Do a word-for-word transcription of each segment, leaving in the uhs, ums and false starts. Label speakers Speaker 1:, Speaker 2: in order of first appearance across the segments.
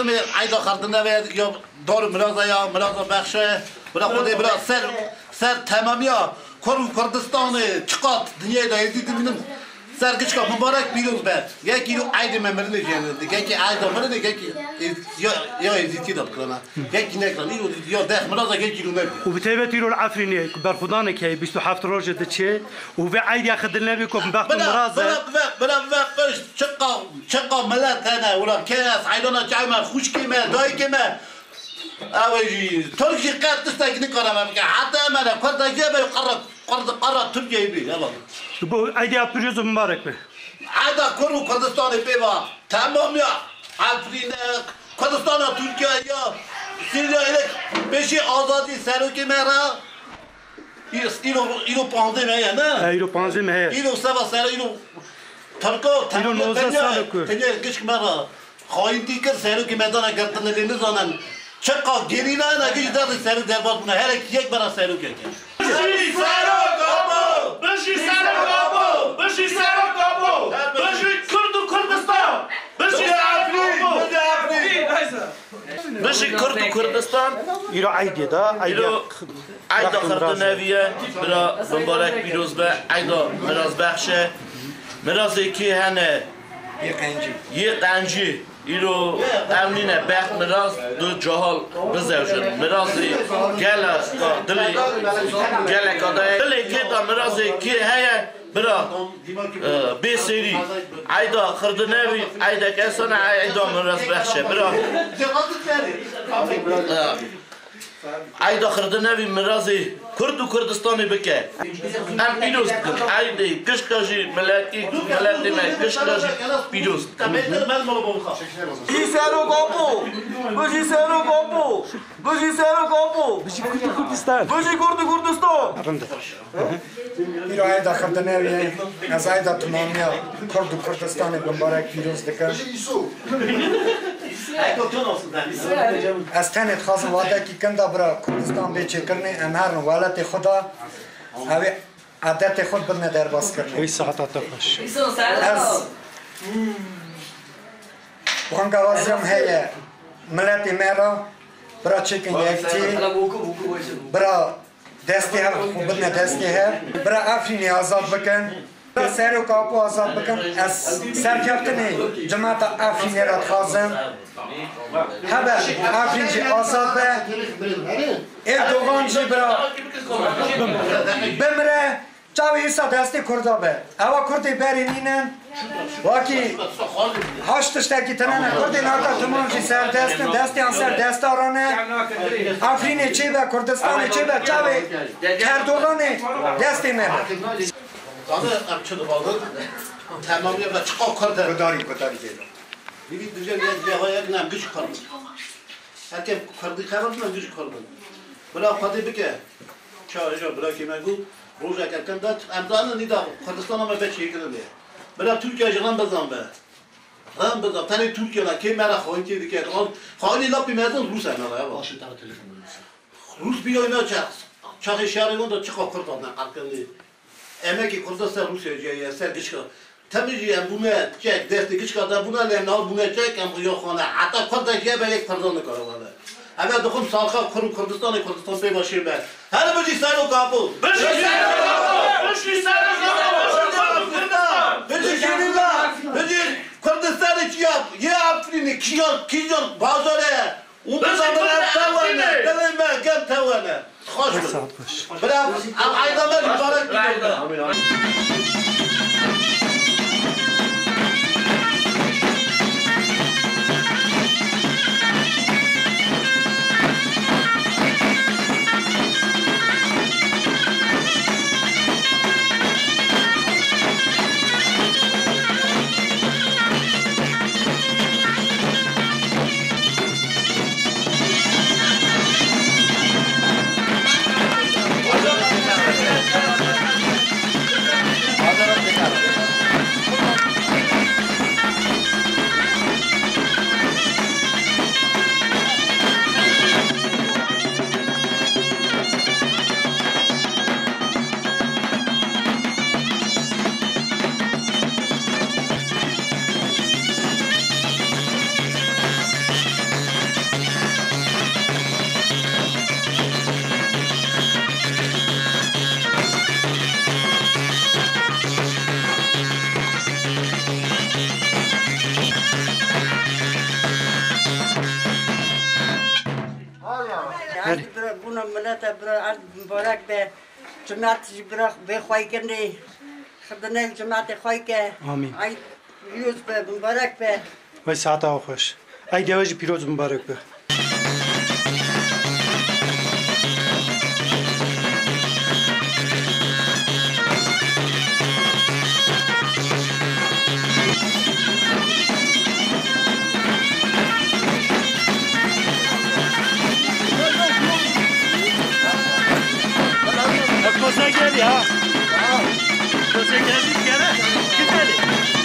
Speaker 1: لازم عیدا خردن نوید یا دار مرازا یا مرازا بخشه برا خودی برا سر سر تمامی ها کرو کردستان چقدر دنیای دایی دیدیم سر کچکا مبارک پیروز بد یکی رو عید ممرنه جنده یکی عید ممرنه یکی یا یا ازیتی داد کنه یکی نکنه یا ده مرازا یکی رو نبی
Speaker 2: و بتابت يرو العفريني برفضانه كي بيستو حفت روجة دتشي وفي عيد ياخذ لنا بيكم بخت مرازة
Speaker 1: بلا بلا بلا بلا شقا شقا ملات انا ولا كاس عيدنا جايما خوش كيما داي كيما اوجي تركي قاد تستاكني كرامه حتى انا كنت جايبه قرر قرر قرر تركيا يبي يلا
Speaker 2: بو عيد يا بريوز مبارك به
Speaker 1: عيدا كرو كردستان بيبا تمام يا عفرين كردستان تركيا يا سيريا الك بشي آزادي سروكي مرا اینو اینو پانزده ماه نه
Speaker 2: اینو پانزده ماه
Speaker 1: اینو سبا سر اینو ترکو
Speaker 2: اینو نوزده سال کو
Speaker 1: تنیا کش مرا خواهی دیگر سرو که میدان گرفتن لیند زنن چقا گرینا نگی داد سرو دربار کنه هر یک برا سرو کرد
Speaker 3: بشی سرو کابو بشی سرو کابو بشی سرو کابو بشی کرد و کردستان بشی
Speaker 1: عفرین
Speaker 3: بشی کرد و کردستان
Speaker 2: اینو عیدی دا
Speaker 3: اینو عیدا خرد نویه برا مبارک پیروز به عیدا مراز بخشه مرازی که هنه
Speaker 1: یه قنجی
Speaker 3: یه قنجی اینو امنینه بخت مراز دو جهال بزوجن مرازی گله دلی گله کدای دلی که دا مرازی که هیه برا به سری عیدا خرد نوی عیدا کسان عیدا مراز بخشه برا عیدا خرد نوی مرازی کرد و کردستانی بکه ام پیروز کن عیدی کشکاجی ملتی ملتی من کشکاجی پیروز
Speaker 4: بشی سرو کابو بشی سرو کابو بشی سرو کابو
Speaker 2: بشی کرد کردستان
Speaker 4: بشی کرد کردستان
Speaker 5: ایرو عیدا خرد نوی از عیدا تمامیا کرد و کردستانی مبارک پیروز دکن از تنت خواستم وعده کی کنده برا کردستان بیچه کرنی امهر ولت خدا اوی عادت خود بدن در باز کرنی
Speaker 2: اوی ساعتا تخش
Speaker 5: از وانگا وزیم هیه ملتی میرا برا چکن یکتی برا دستی هر خوب بدن دستی هر برا افرینی آزاد بکن برا سر و کاپو آزاد بکن از سرکفتنی جماعت افرینی را خواستم هبه افرین جی آزاد به اردوغان جی برا بمره چاوی ایسا دستی کرده به اوا کردی بری نینن واکی هاشتشتکی تنانه کردی ناکا تمام جی سر دستن دستی آن سر دست آرانه افرین چی به کردستان چی به چاوی اردوغان دستی مره
Speaker 1: زانه ام چه دوباره تمامی و چقا کرده
Speaker 5: کداری کداری دیدم
Speaker 1: بیبی دوجه یک جاهای یک نم گوش کرد هر که کردی خبر من گوش کرد بلا خودی بکه چه اینجا بلا که من گفت روز اگر کند امضا نیدا کردستان ما بچه کنه بلا ترکیه جنان بزن به رام بزن تنی ترکیه لا که مرا خواهی که دیگه خواهی لاپی میدن روس اینا لا باشه تا تلفن روس بیا اینا چه چه شهری اون چه کار کردن قلقلی emek Kurdistan Rusya ya ser geçka tabii ya buna çek destek geçka da buna le nal buna çek am yok ona hatta Kurdistan ya belki pardon kararlar ama dokun salka Kurdistan Kurdistan pe başır ben her bir sano kapı
Speaker 3: بشی سرو کابو بشی سرو کابو
Speaker 1: بجی کنیلا بجی Kurdistan ya ya Afrin kiyon kiyon bazara اون بزنم توانه دلم گم توانه خوش بود برام عیدا مبارک
Speaker 3: Hazır
Speaker 6: بونم ملت برا عرض مبارک به جماعت برا به خواهی کنی خدنه جماعت خواهی که
Speaker 2: آمین
Speaker 6: عید پیروز به مبارک به
Speaker 2: وای ساعت ها خوش عید یواجی پیروز مبارک به Cosa gel ya. Cosa geldik gene. Gidelim.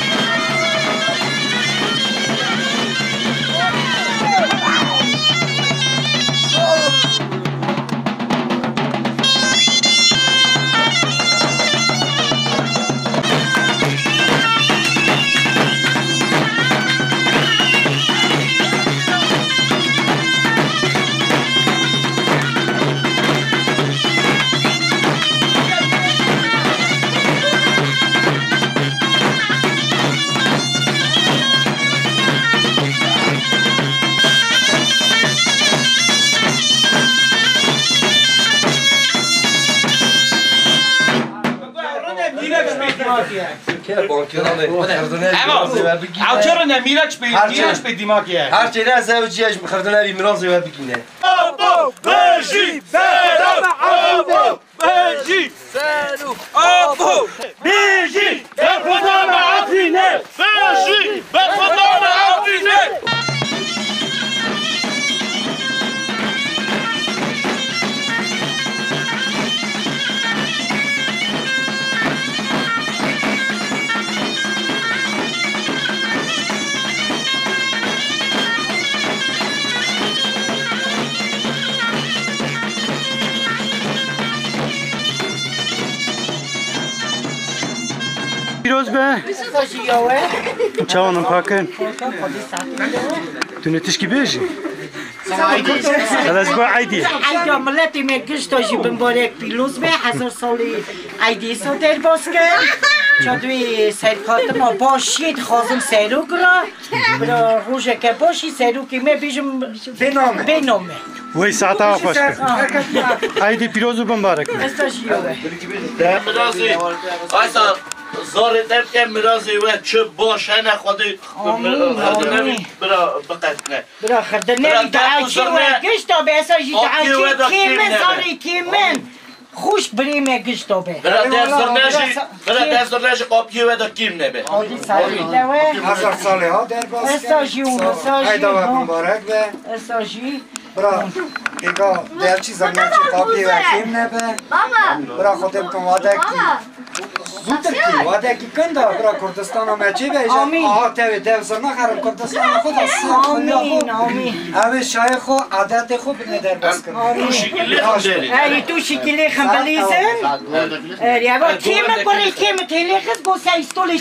Speaker 4: او چرا نمیرچ به میرچ به دیماکیه
Speaker 7: هر چیزی از زوجیش مخردن بی میراث و بگینه
Speaker 4: آبو بجی سلام آبو بجی سلام آبو بجی به خدا معافینه بجی به خدا معافینه
Speaker 2: پیروز به چاونم پاکن تو نتیش کی بیجی از با عیدی
Speaker 6: عید ملتی مگشت جی مبارک پیروز به هزار سالی عیدی سو در باز کن چادوی سرکات ما باشید خازم سروک را برا روزه که باشی سروکی می بیجم
Speaker 5: بنامه
Speaker 6: بنامه
Speaker 2: وای ساعت ها خوش عیدی پیروز مبارک
Speaker 6: استاجیوه
Speaker 3: مرازی آیسا زار دم که مرازی و چه باشه نخوادی خدنه برا بقتنه
Speaker 6: برا خدنه دعاچی و گشتا به استاجی دعاچی کیمن زاری کیمن خوش بریم گشتا به
Speaker 3: برا دسترنشی برا دسترنشی قابیه و دا کیم نبه
Speaker 6: آدی سالی دوه
Speaker 5: هزار ساله ها در باز
Speaker 6: استاجی اون استاجی
Speaker 5: عید و مبارک به
Speaker 6: استاجی
Speaker 5: برا دیگه در چیز هم نچه قابی و کیم نبه برا خودم کن واده کی زودتر کی واده کی کنده برا کردستان هم چی بیشن آها تاوی تاوی سر نخرم کردستان خود از
Speaker 6: آمین آمین
Speaker 5: اوه شای خو عادت خو بینه در باز کنه
Speaker 6: ای تو شکلی خمبلیزن ای با کیم بری کیم تلیخز گو سایستولی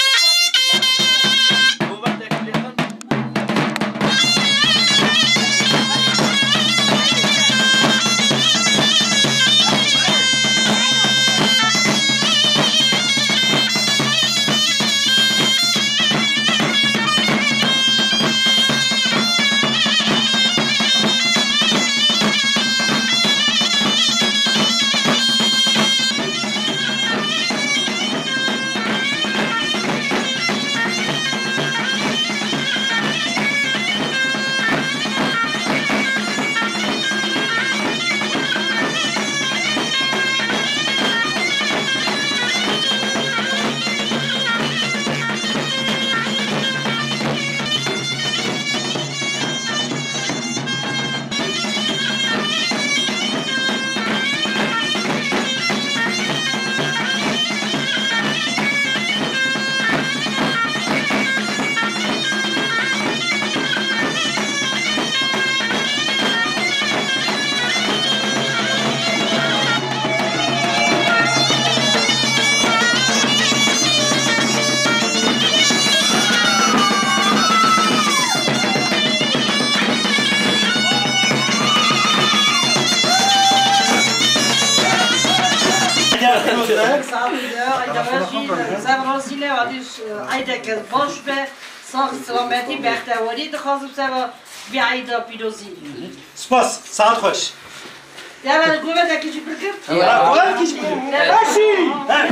Speaker 6: زبرازیله آدیش عیده که باش به ساق سلامتی بختواری دخواستم سبا بی عیده پیروزی
Speaker 2: سپاس ساعت خوش
Speaker 6: Ya ben kuvvet akici bırakıp.
Speaker 2: Kuvvet akici bırakıp. Başı.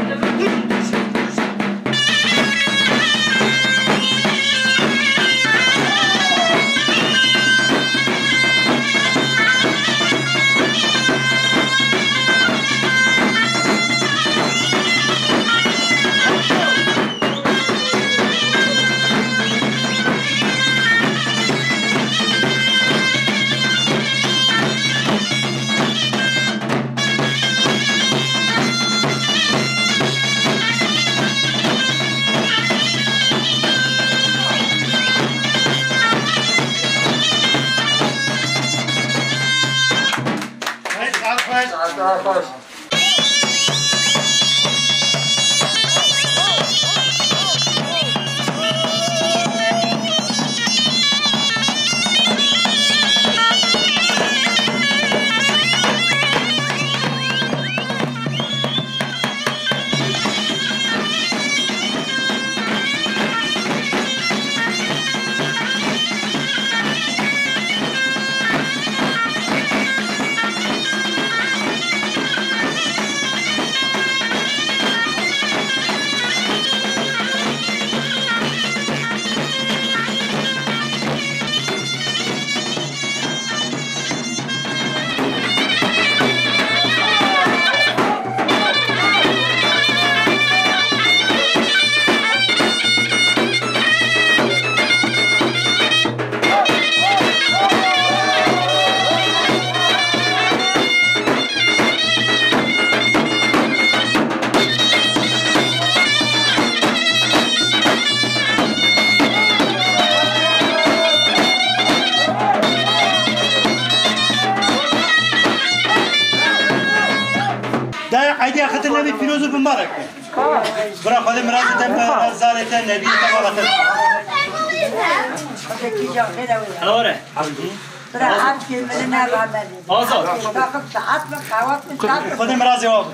Speaker 2: عيدي أخذت النبي فيروز بن مبارك برا خذ مراد تم زارة النبي تبارك الله برا عاد كلمة نبى آزاد خذ مراد جوابك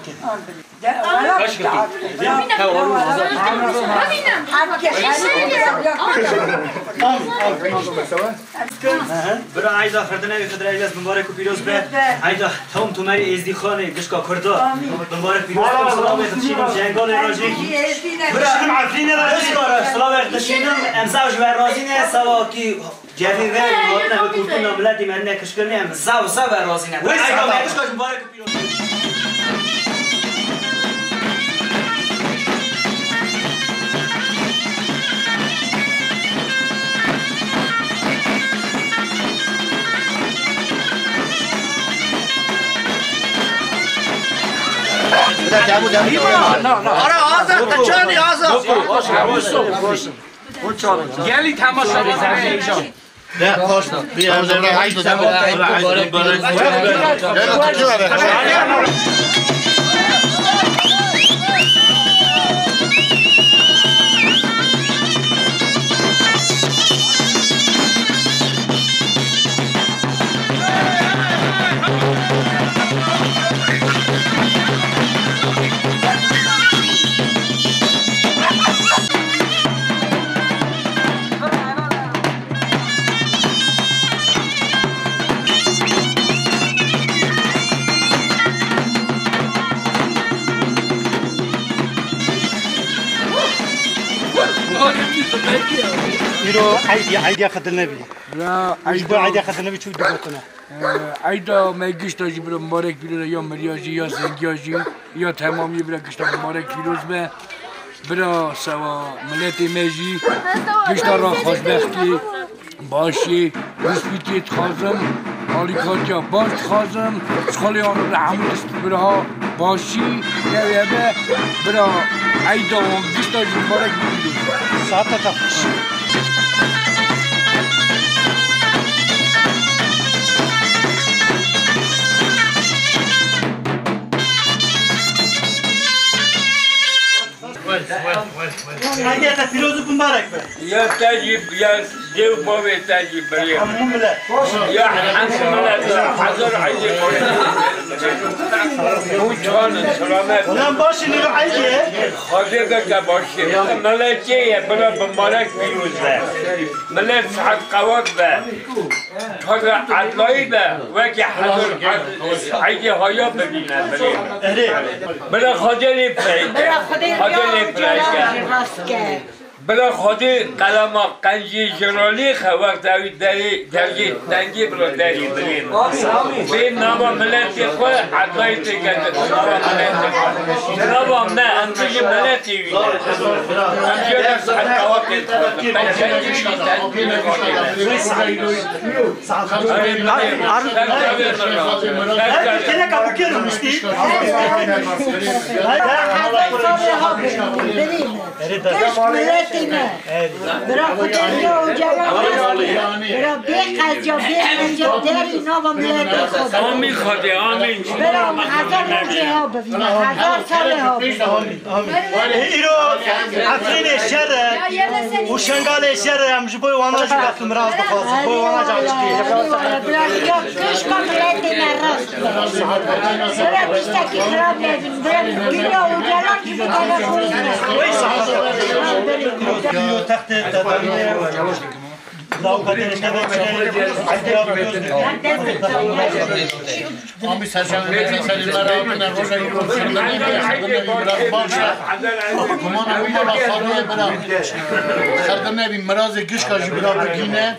Speaker 2: برا عيدا خردنا بخدر عيلة مبارك وبيروز به عيدا هم تمری ازدی خانه گشکا کردا مبارك بيروز سلام تشينم جنگال راجي برا شنو عارفين راجي سلام تشينم امزاج و رازينه سوا کی جوی و مادنا بکوتنا بلدی من کشکرنی ام زاو زاو رازينه عيدا گشکا مبارك وبيروز
Speaker 3: آره آزاد تچانی آزاد
Speaker 4: گلی تماشا بزنید
Speaker 3: نه خوش بیا زمین عید
Speaker 2: يرو عيدي عيدي أخذ النبي
Speaker 8: لا
Speaker 2: عيدا عيدي أخذ النبي شو دقتنا
Speaker 8: عيدا ما يجيش تاجي برا مبارك بيروز يا مرياجي يا زنجاجي يا تمام يبرا كشتا مبارك بيروز به برا سوا ملتي ماجي كشتا را خوشبختي باشي رسبيتي تخازم آلیکاتیا باش خازم سخالی آن رو حملست برها باشی یا یا به برا عیدا و گشتاج مبارک بگیریم
Speaker 2: ساعت تفش هذه تفيروز مبارك
Speaker 8: يا تجيب يا ديو بابي تجيب بريم
Speaker 2: حموم لا
Speaker 8: يا حموم لا حضر عيدي اون جان سلامت
Speaker 2: اونم باشه نیرو عیدیه
Speaker 8: خاطر که باشه ملکیه بلا بمبارک پیروز به ملک سعد قوات به تازه عدلایی به وکی حضر عیدی هایا ببینه بلا خاطر پیده خاطر پیده بلا خودی قلم قنجی جلالی وقت داری دری درجی دنگی برو دری بریم به نام ملتی خود عدای تکرد نام ملتی خود نام نه امجی ملتی ویده امجی دست حدقوات تکرد پنجنجی دنگی
Speaker 2: کنه کبو کرو مشتی؟
Speaker 6: برا خودم و جوان برا بیخ جا بیخ جا داری نام ملت خود
Speaker 8: آمین خواهده آمین
Speaker 6: برا هزار روزه ها ببینه هزار ساله ها ببینه
Speaker 2: ایرو افرین شر و شنگال شر هم جبوی وانا جو بختم راز بخواست بوی وانا جو
Speaker 6: برا یا کشم ملت نراست برا بیشتر که خراب نبین برا گیرا و جلال که بکنه خود
Speaker 2: یو تخت تدارینه لاو کدیرش
Speaker 1: آمی سرشنگی سری مرا کنه روزه رو خردنی خردنی مرا باشه کمان اوی ما خانه برا خردنی بی مراز گوش کاجی برا بگینه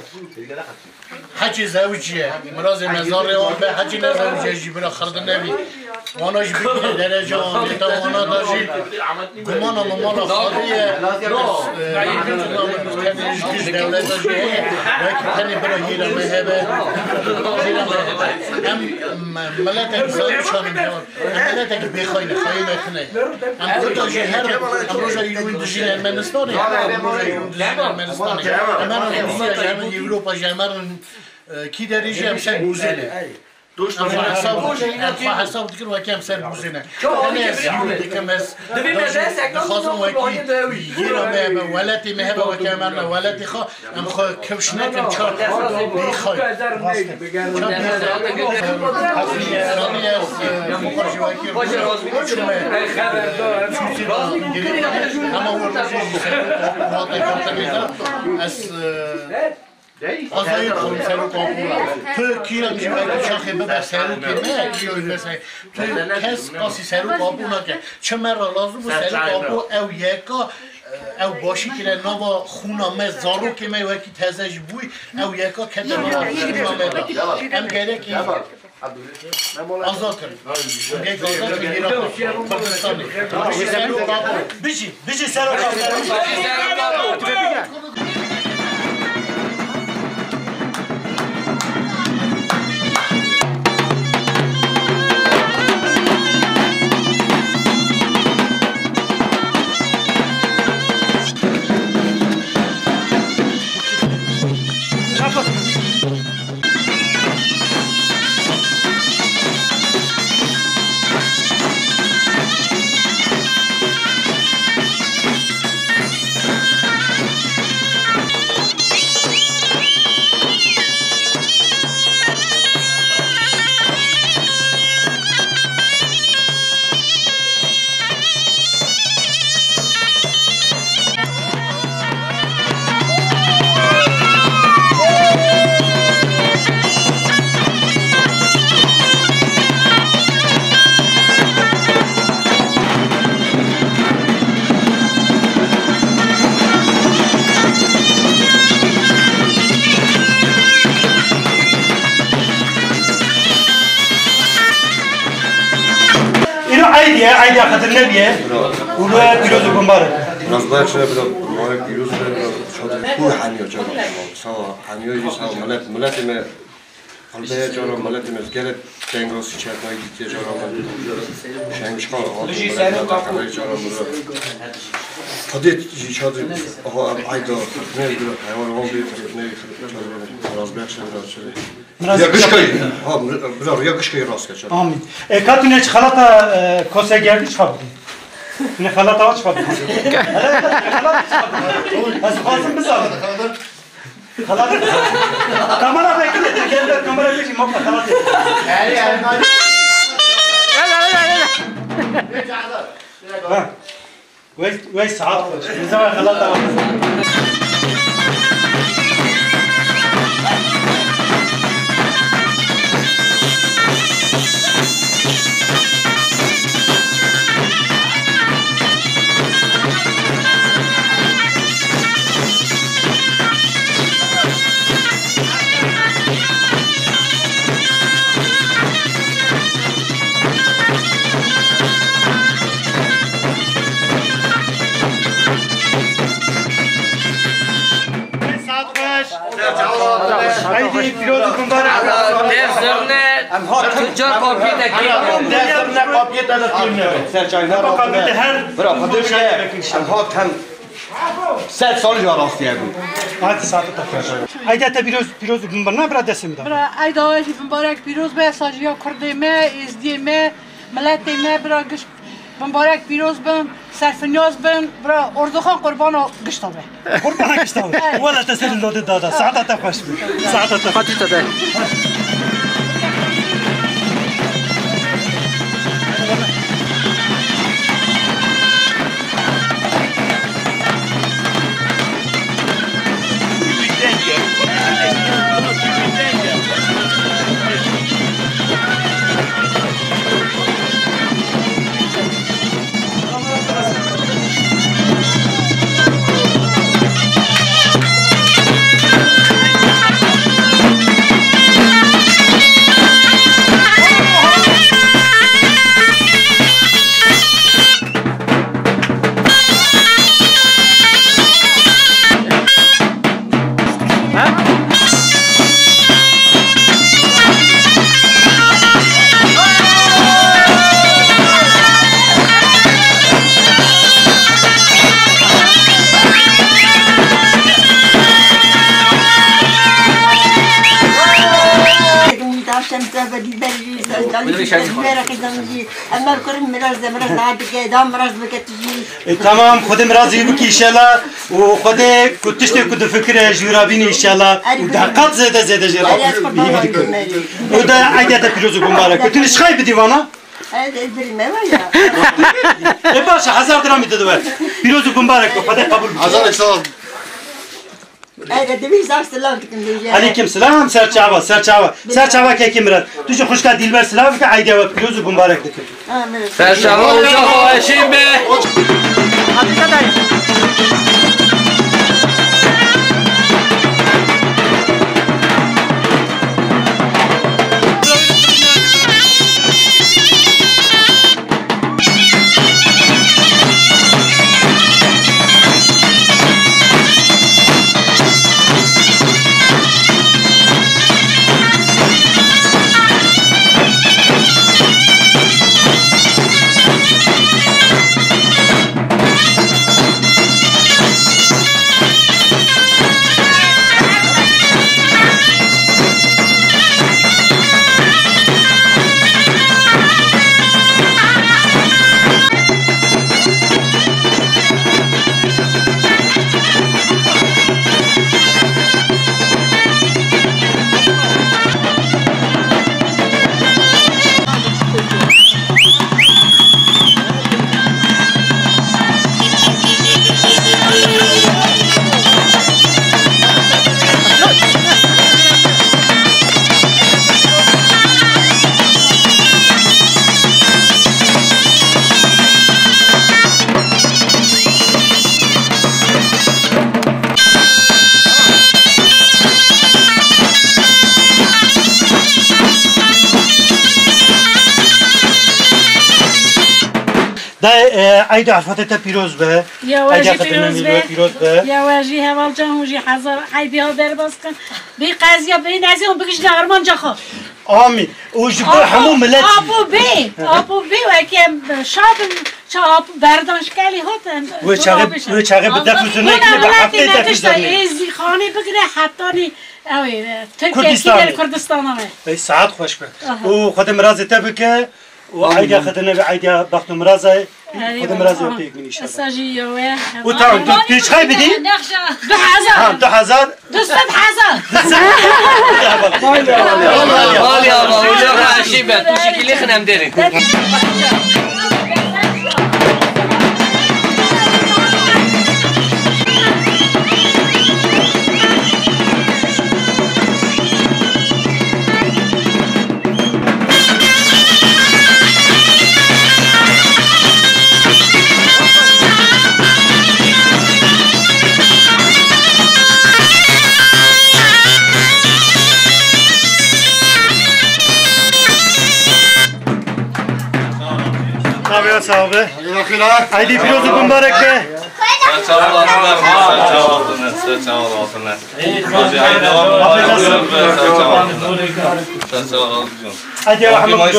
Speaker 1: حجی زوجیه مراز نزاره و به حجی نزوجیه جی برا خردنی بی واناش بگینه درجه آن تا وانا داشی کمان و مالا خانه کنیش گوش دولت داشی وکی کنی برا هیرا مهبه هیرا مهبه هم ملت انسانی شانم همان هم ملت که بخواینه خواهی نکنه هم کداشی هر هم روژا ایروین دشین ارمنستانه هم روژا ایروین دشین ارمنستانه هم هم روسیه جمعن ایروپا جمعن کی دریجی هم سر بوزینه هم حساب حساب دیگر وکی هم سر بوزینه کنی از یون دیکم از خواستم وکی هیرا مهبه ولتی مهبه وکی همه ولتی خواه هم خواه کفش نکن چار بیخوای چار بیخوای از مخارجی وکی چومه چوزی را گیری همه ورزشی واقعی کمتنیزا از آزایی کنم سرو قابولا تو کیرا که باید شاخه ببر سرو که نه کیوی بسه تو کس قاسی سرو قابولا که چه مرا لازم و سرو قابو او یکا او باشی که نوا خونا مه زارو که مه وکی تزش بوی او یکا کده مرا خونا مه دا هم گره که آزاد کنیم یک آزاد کنیم ایران کردستانی بشی سرو قابو
Speaker 2: بشی بشی سرو قابو عيدية عيدية خاطر نبيه ولا بيروز وبمبارك
Speaker 9: نازبايك شوية بدا مبارك بيروز بدا شاطر كل حامية جرا سوا حامية يجي سوا ملات ملاتي ما قلبي جرا ملاتي ما زجلت تنگروسی چرتایی دیگه جرا من شنگش خان آقا ملات جرا مرا خديت جي شاطر آقا عيدا خدني بدا حيوان وان بيت خدني خد نازبايك شوية بدا شوية یا گشکایی ها برای یا گشکایی راست کرد.
Speaker 2: آمین. کاتونه چه خلاطه کوسه گردی چه خبری؟ نه خلاطه ها چه خبری؟ خلاطه چه خبری؟ از خواستم بزنم. خلاطه. کاملا بکنید. کاملا بکنید. ما خلاطه. وای وای ساعت خوش میذارم خلاص عيدي فيروز مبارك
Speaker 7: دزرنا تجار قابی نکردیم
Speaker 3: دزرنا قابی نکردیم
Speaker 9: سرچای نبود برا خودش هم ها کم صد سال جا راستی بود
Speaker 2: هات ساعت تفکر عيدي تا فيروز فيروز مبارك برا دست میدم
Speaker 10: برا عيدي مبارك فيروز به ساجیا کرده ما ازدی ما ملت ما برا گشت مبارک پیروز بن سرفنیاز بن برا اردوخان قربانو گشتابه
Speaker 2: قربان گشتابه ولا تسل لود دادا ساعت تفکر ساعت تفکر تمام خود مرازي بك ان شاء الله وخد كنتشتي كنت فكره جرابيني ان شاء الله ودقات زياده زياده جرابي ودا عيدة فيروز مبارك كنت ايش خايب ديوانا
Speaker 11: هذا البريمة ويا
Speaker 2: اي باشا هزار درهم تدوي فيروز مبارك خد قبول
Speaker 9: هزار سلام
Speaker 11: هذا دبي زار سلامتكم ديجا
Speaker 2: عليكم سلام سر چاوا سر چاوا سر چاوا که کی مراد تو جو خوشگاه دلبر سلام که عیدی و پیروز و مبارک دکن
Speaker 7: سر چاوا و جا خواشیم به
Speaker 2: عيد عرفتها پیروز به
Speaker 6: یا واجی پیروز به یا واجی هوال جان واجی حضر عیدی ها در باز کن بی قضیه بی نزیم بکش نهرمان جا خو
Speaker 2: آمین اوج بر همو ملت
Speaker 6: آبو بی آبو بی و که شاب چه آبو برداشت کلی هات
Speaker 2: و چاقه و چاقه به دفعه نه که به هفته دفعه
Speaker 6: ازی خانه بگیره حتی نی اوی ترکیه کردستان همه
Speaker 2: ساعت خوش به و خود مرازی تبکه و عیدی خدنا به عیدی بخت مرازی
Speaker 12: خودم راضی و پیک منی شد
Speaker 13: ساجیوه
Speaker 12: و تا تو پیش خی بدی
Speaker 13: دو هزار
Speaker 12: دو هزار
Speaker 13: دوست هزار
Speaker 7: مالی آقا اینجا عشیبه تو شکلی خنم داریم
Speaker 12: نبیاد صاحبه عیدی پیروز و مبارک به عیدی رحمت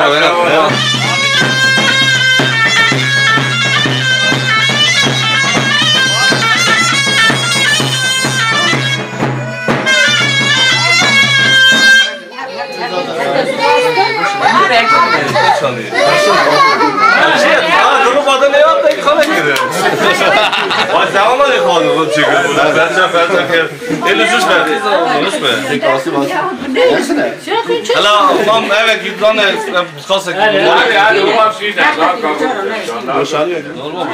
Speaker 14: Bunu bana ne yaptı? Kana gidiyor. Vay sen ona ne kaldı? Çıkıyor. Ben sen ben sen. Elli yüz ver. Yüz ver. Hala mam evet gittan kasa gidiyor. Hadi hadi o var şeyde. Boşanıyor. Normal.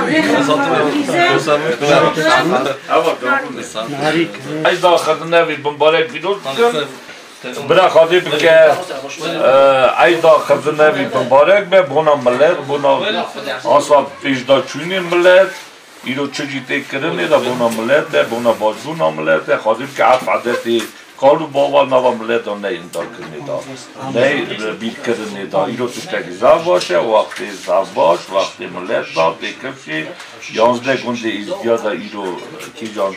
Speaker 14: Ay da kadınlar bir bombarek bir برا خاطر که ایدا خزنه بی مبارک به بونا ملت بونا آسا پیشدا چونی ملت ایرو چجی تکرنی دا بونا ملت ده بونا بازونا ملت ده خاطر که عرف عدتی کالو بابا نوا ملت دا نه اندار کرنی دا نه بیل کرنی دا ایرو تشتکی زب باشه وقتی زب باش وقتی ملت دا دیکفشی یانزده گنده ایزدیا دا ایرو کی جان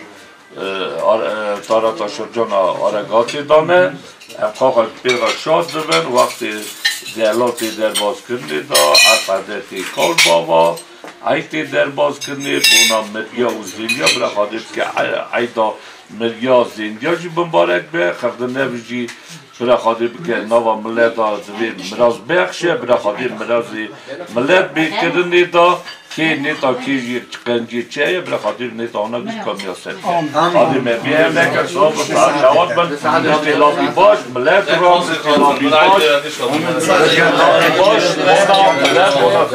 Speaker 14: تارا شرجان آرگاتی دانه امخاق پیغا شاد ببن وقتی دیالاتی در باز کرنی دا عرفدتی کال بابا ایتی در باز کرنی بونا مریا و زینیا برا خادم که ایتا مریا زینیا جی بمبارک به خردنه بجی برا خادم که نوا ملت دا دوی مراز بخشه برا خادم مرازی ملت بکرنی دا که نیتا کیجی چکنجی چیه برا خاطر نیتا آنها بیش کامیا سر خاطر میبیم نکر صاحب ساعت جواد بند اختلافی باش ملت را اختلافی باش اختلافی باش مونا ملت مونا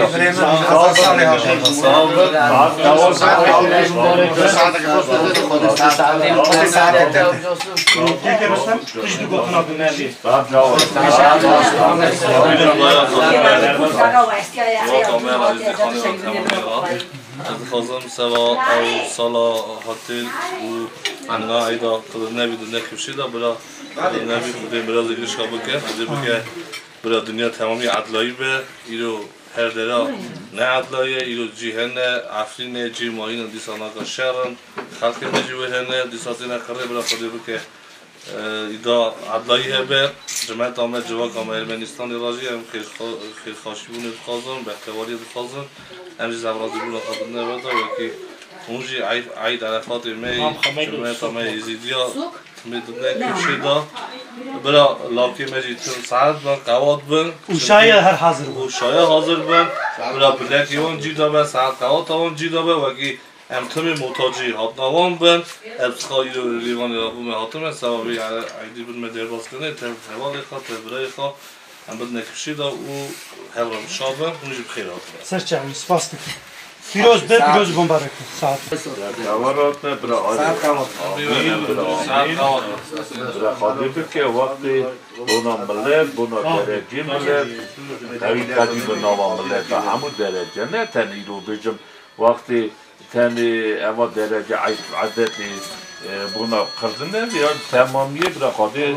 Speaker 14: از خواستم سوا او سالا هاتل و انا ایدا قدر نبید نکشیده برا قدر نبید بودیم برا زیرش کابل که قدر بکه برا دنیا تمامی عدلایی به ایرو هر درا نه عدلایی ایرو جیهن افرین جی ماهین دیسانا که شهرن خلق نجیوه هنه دیساتی نکرده برا قدر بکه ایدا عدلایی هبه جمعیت آمد جواک آمد ارمنستان راجی هم خیلی خاشی بونه دخوازم به اختواری دخوازم همچه زبرازی بونه خواهد نبوده و که اونجی عید عرفات می جمعیت آمد ایزیدیا میدونه کشی دا برا لاکی مجی تن ساعت بن قواد بن
Speaker 12: و شایع هر حاضر بن
Speaker 14: و شایع حاضر بن برا بلکی اون جی دا بن ساعت قواد اون جی دا بن و که ام تمی موتاجی هات نوام بن ابسخایی رو لیوانی را بومه هاتمه سوابی عیدی بن مدیر باز کنه تر حوالی خواه تر برای خواه هم بد نکشی دا و هر را مشابه اونجی بخیر هاتمه
Speaker 12: سرچه هم سپاس دکتر پیروز به پیروز بمبارک ساعت
Speaker 14: دوارات نه برا آیه آمین برا آمین برا خاطر که وقتی بونا ملت بونا درجی ملت قوی قدی بناوا ملت همون درجه نه تنی رو بجم وقتی تنی اما درجه عدتی بونا قردنه یا تمامیه برا خاطر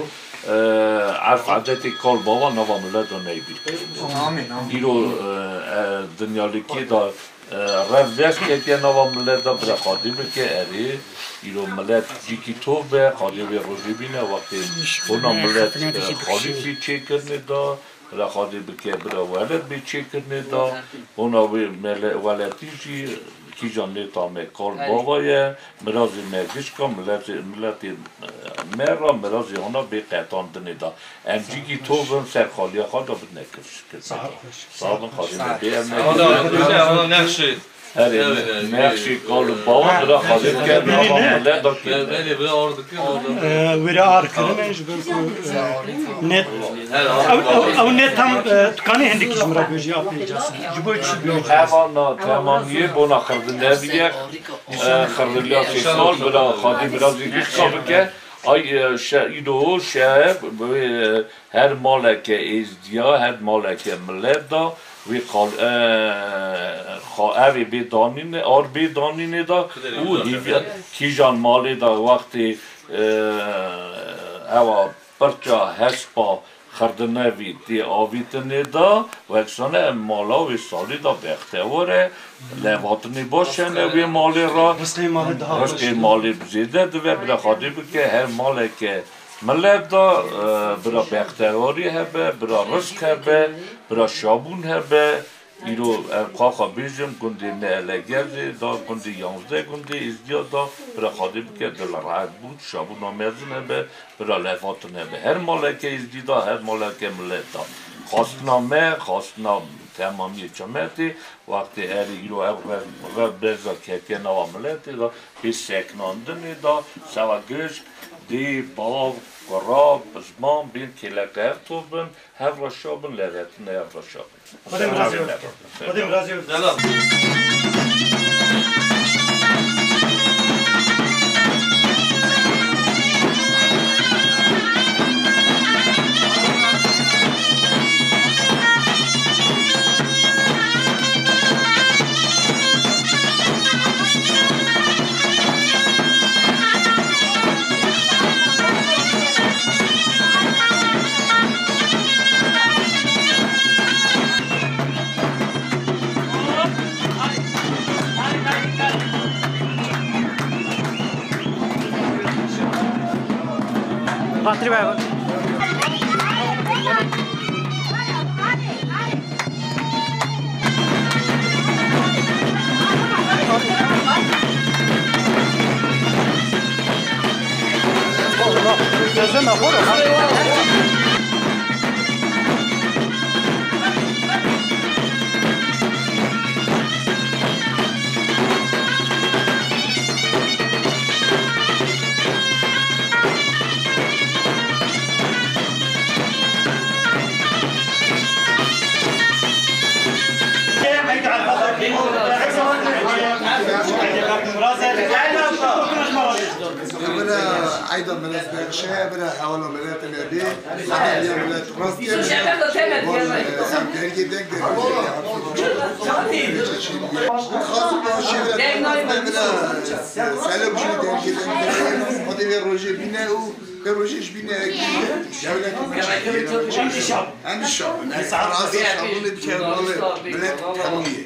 Speaker 14: عرف عدتی کال بابا نوا ملت رو نیبید ایرو دنیالیکی دا رفت که نوا ملت دا برا خاطر که اری ایرو ملت جیکی تو به خاطر به روزی بینه وقتی بونا ملت خالی بی چه کرنه دا برا خاطر که برا ولد بی چه کرنه دا بونا ولدی جی کیجان نیتامه کار بابایه مرازی مگیشکا ملتی ملتی مرا مرازی هانا به قطان دنیدا امجی کی تو بن سر خالی خواهد بد نکرش صاحب خالی بیر
Speaker 3: آنا نقشه
Speaker 14: هری نقشی کار بابا درا خالی کرد نام ملت داشت
Speaker 3: بله بله آرد که آرد
Speaker 12: ویرا آرکرنش بلکو نت او نت هم تکانی هندی کیش مرا بیجی آپی جاست جبوی چی بیجی
Speaker 14: اما تمامیه بنا خردنده بیه خردلیا سی سال برا خالی مرازی گیش کار که ay şaido şehir her maleke izdiya her maleke millet da ve kal evi bedanine ar bedanine da u hivya kijan mali da vakti eva parça hespa خردنوی دی آویتنی دا و اکسانه مالا و سالی دا بخته وره لواتنی باشه نوی مالی را رسقی مالی بزیده دو برا خواهی بکه هر مالی که ملت دا برا بخته وری هبه برا رسق هبه برا شابون هبه ایرو قاقا بیجم گنده نهلگرده دا گنده یانزده گنده ازدیا دا برا خواهی بکه دل راحت بود شابون آمیزن هبه برا لفاتن هبه هر مالکه ازدی دا هر مالکه ملت دا خواستنامه خواستنا تمامی چمتی وقتی هر ایرو و برزا که نوا ملتی دا بی سکناندنی دا سوا گشک دی باغ قراب زمان بین کلک ارتوبن هر رشابن لذتن هر رشابن
Speaker 12: خودم رازی خودم رازی Patri vai.
Speaker 15: أيضا ملاذ بيرشاه برا حوالي ملاذ النبي هذا اليوم ملاذ راستي جدا جدا خاص باشي سلام شو ده جدا هذا الروجي بينا كروجيش بينا دولة عند الشعب عند الشعب راس الشعب اللي بيشتغل بلاد حمومية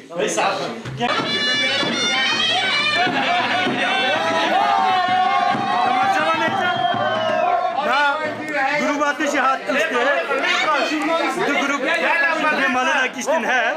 Speaker 12: Grubatı şahat işte. Bu grup bir malına kişinin he.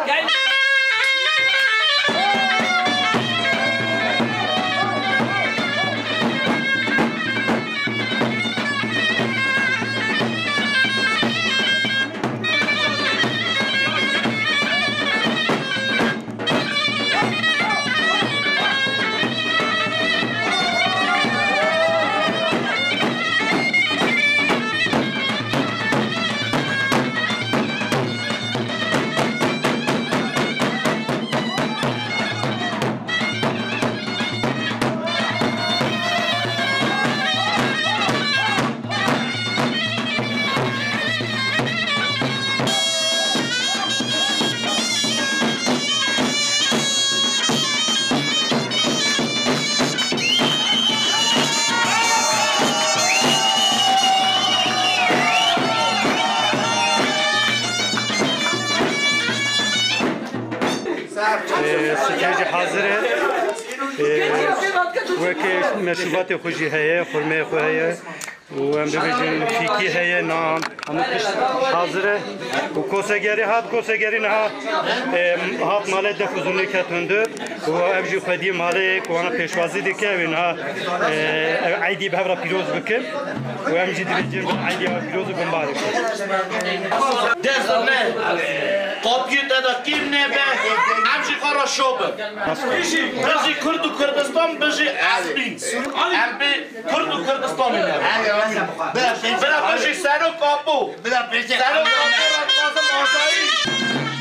Speaker 12: سکرج حاضره وکی مشروبات خوشی هیه خورمه خو هیه و هم ببینیم فیکی هی نام همه کشت حاضره و کوسگری هات کوسگری نه هات مال دفوزونی کتونده و ابجی خدی مال کوانا پیشوازی دیگه و نه عیدی به هر پیروز بکن و هم جدی بجیم عیدی به پیروز بمباری
Speaker 3: دست نه قابیت ادا کیم نه به همچی کارا شوبه بجی کرد و کردستان بجی اصلی هم به کرد و کردستان نه بلا بجی سر و کابو بلا بجی سر و کابو را کازم آسایی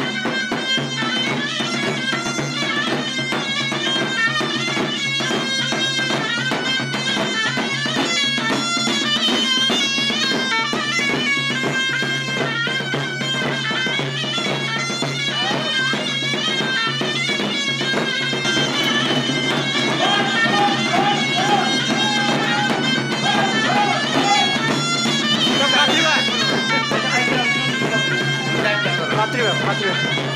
Speaker 12: Смотри, смотри.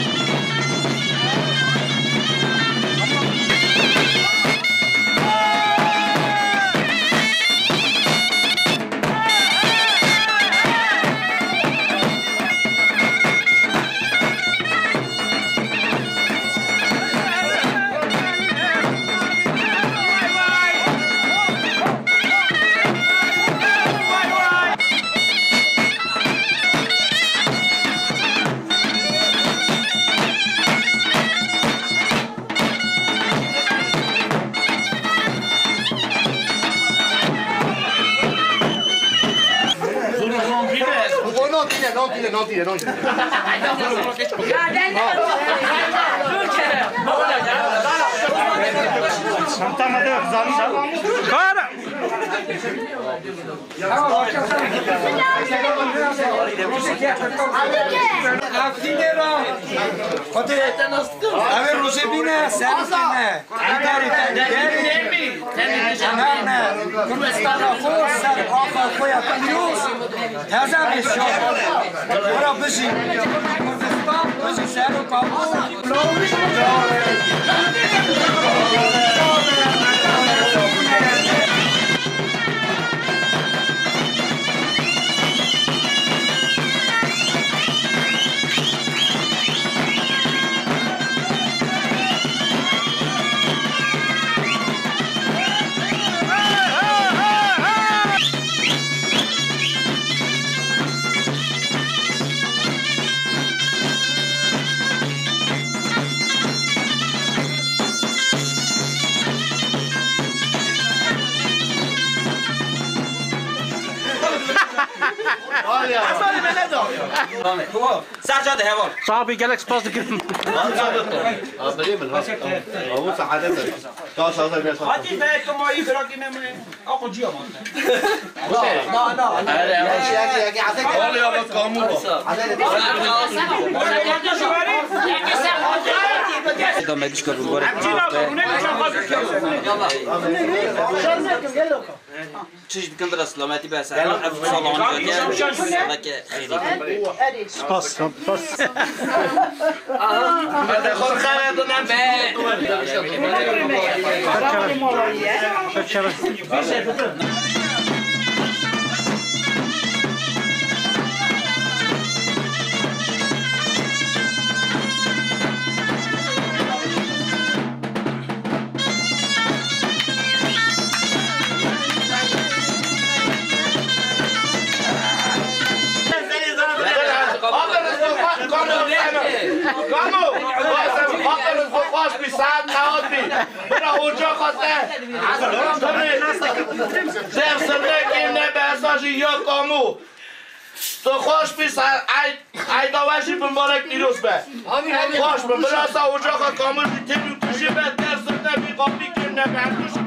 Speaker 15: Non, tire, non, tire, non, tire.
Speaker 5: Ave roze bine, sertine. Idare tenderi. Anarne. Kurdistana khos ser afa khoya pirus. Taza bishon. Ora bizi. Kurdistan bizi ser o kabu.
Speaker 7: سجاده هوال
Speaker 12: صاحبي جالك سباس كده
Speaker 1: ابو سعاده تا سازه میاد
Speaker 2: هاتی به تو ما این فراقی مم آقا جیا ما
Speaker 3: نه نه حالی آقا کامو
Speaker 7: دا مگیش کار بواره چیز بکن در سلامتی به سلام سلام
Speaker 12: سپاس سپاس
Speaker 3: بعد خور خرید کامو واسه خاطر خوش بی ساعت نهاد بی برا اونجا خواسته زر سرده که نه به اساسی یا کامو تو خوش بی ساعت ای داوشی بمبارک نیروز به خوش بی برا سا اونجا خواه کامو بی تیمیو کشی به در سرده بی قابی که نه به